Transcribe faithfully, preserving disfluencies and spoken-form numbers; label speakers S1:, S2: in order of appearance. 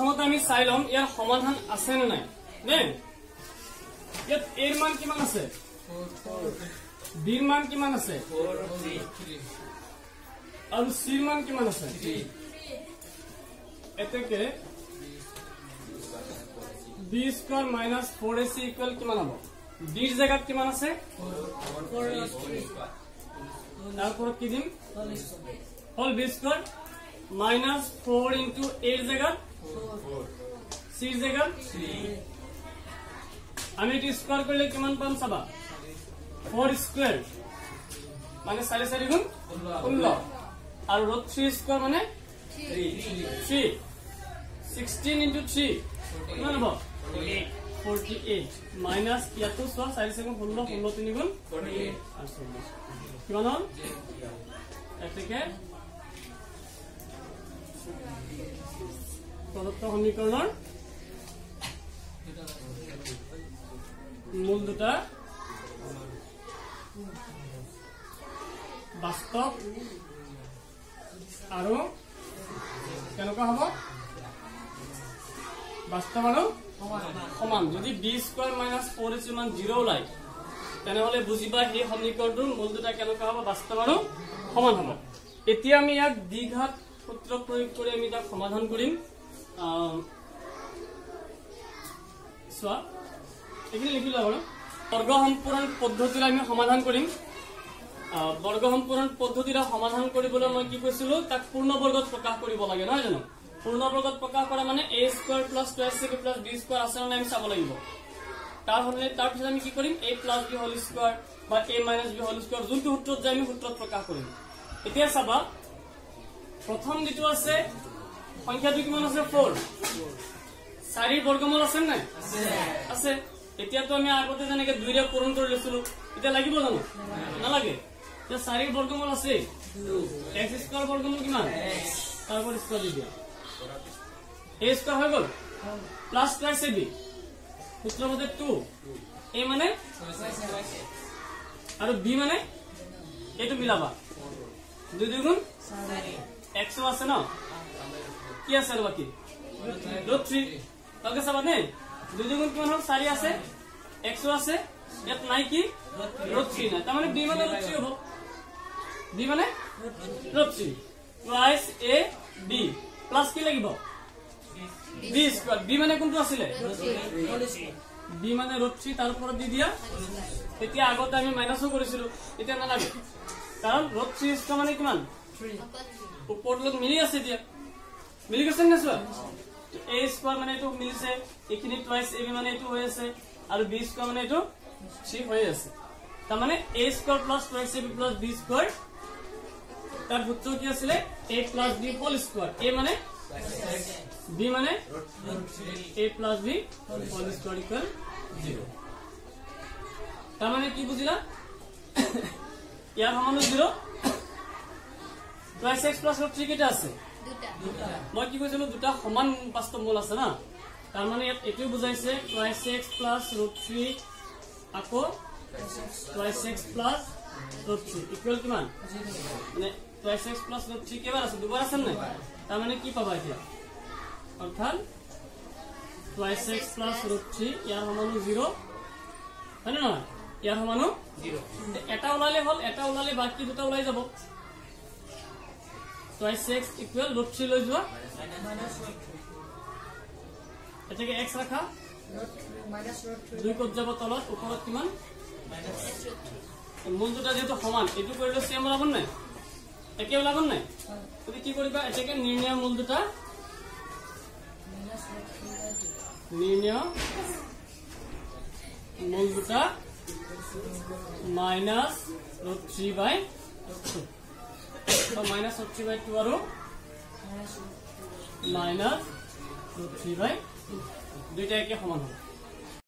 S1: প্ৰথমতে আমি চাই লম ইয়াৰ সমাধান আছে নে নাই দেন ইয়াত a ৰ মান কিমান আছে b ৰ মান কিমান আছে আৰু c ৰ মান কিমান আছে এতেকে b square minus four a c equal কিমান হ'ব b ৰ জায়গাত কিমান আছে four a স্কয়ার তারপর কি দিম whole b square minus four into a ৰ জায়গাত four c ৰ জায়গাত three আমি এটি স্কয়ার করলে কিমান পাম চাবা four স্কয়ার মানে চাৰি চাৰি গুণ ষোল্ল আৰু root three স্কয়ার মানে three sixteen into three কিমান হ'ব forty-eight মাইনাস ইয়াতো চোৱা চাৰি চাৰি গুণ ষোল্ল ষোল্ল তিনি গুণ forty-eight কিমান হ'ল এতেকে প্ৰদত্ত সমীকৰণৰ মূল দুটা বাস্তৱ আৰু কেনেকুৱা হ'ব বাস্তৱ আৰু সমান যদি b square minus four ac মান zero ওলাই তেনেহলে বুজিবা এই সমীকৰণটোৰ মূল দুটা কেনেকুৱা হ'ব বাস্তৱ আৰু সমান হ'ব এতিয়া আমি ইয়াক দ্বিঘাত সূত্ৰ প্ৰয়োগ কৰি আমি তাক সমাধান কৰিম সোৱা এখিনি লিখি লও বৰ্গ সম্পূৰণ পদ্ধতিৰে আমি সমাধান কৰিম বৰ্গ সম্পূৰণ পদ্ধতিৰে সমাধান কৰিবলৈ মই কি কৈছিলো তাক পূৰ্ণ বৰ্গত প্ৰকাশ কৰিব লাগে নহয় জানো পূৰ্ণ বৰ্গত প্ৰকাশ কৰা মানে a square plus two a c plus b square আছে না আমি চাব লাগিব তাৰ হলে তাৰ পিছত আমি কি কৰিম a plus b whole square বা a minus b whole square যোনটো সূত্ৰত যাই আমি সূত্ৰত প্ৰকাশ কৰিম এতিয়া চাবা প্ৰথম যেটো আছে সংখ্যাটো কিমান আছে four চাৰি বৰ্গমূল আছে নাই আছে আছে এতিয়া তো আমি আগতে জানেকে দুই ৰে পূৰণ কৰি লৈছিলো এতিয়া লাগিব জানো না লাগে যে চাৰি বৰ্গমূল আছে x স্কয়ার বৰ্গমূল কিমান x তারপর স্কয়ার দি দিয়া a স্কয়ার হৈ গল প্লাস twice ab সূত্র মতে two a মানে আৰু b মানে এটো মিলাবা দুই দুই গুণ x আছে না কি আছে আৰু বাকি root three তাকে চাবা নে দুই দুই গুণ কিমান হল চাৰি আছে x আছে ইয়াত নাই কি root three না তাৰ মানে b মানে root three হ'ব b মানে root three twice a b plus কি লাগিব b স্কয়ার b মানে কোনটো আছিল b মানে root three তাৰ ওপৰত দি দিয়া এতিয়া আগতে আমি মাইনাসও কৰিছিলো এতিয়া না লাগে কাৰণ root three স্কয়ার মানে কিমান three ওপৰত লগ মিলি আছে দিয়া মিলি গৈছে না সোৱা a স্কয়ার মানে এটো মিলিছে এখিনি twice ab মানে এটো হৈ আছে আৰু b স্কয়ার মানে এটো three হৈ আছে তাৰ মানে a square plus twice ab plus b square তার সূত্র কি আছিল a plus b whole square a মানে b মানে a plus b whole square equal zero তার মানে কি বুঝিলা ইয়াৰ সমান zero twice x plus root three কেটা আছে দুটা মই কি কৈছিলো দুটা সমান বাস্তৱ মূল আছে না তাৰ মানে ইয়াত এটো বুজাইছে twice x plus root three আকৌ twice x plus root three equal কিমান মানে twice x plus root three কেবাৰ আছে দুবাৰ আছে নাই তাৰ মানে কি পাবা এতিয়া অৰ্থাৎ twice x plus root three ইয়াৰ সমান zero হয় না ইয়াৰ সমান zero এটা ওলালে হল এটা ওলালে বাকি দুটা ওলাই যাব twice x equal root three লৈ যোৱা এটাকে x ৰাখা minus root three দুই কত যাব তলত ওপৰত কিমান minus root three মূল দুটা যেটো সমান এটো কৰিলে সেম ওলাব নাই একে ওলাব নাই তুমি কি কৰিবা এটাকে নিৰ্ণয় মূল দুটা নিৰ্ণয় মূল দুটা minus root three by two so minus root three by two আৰু minus root three by two দুইটা একে সমান হ'ব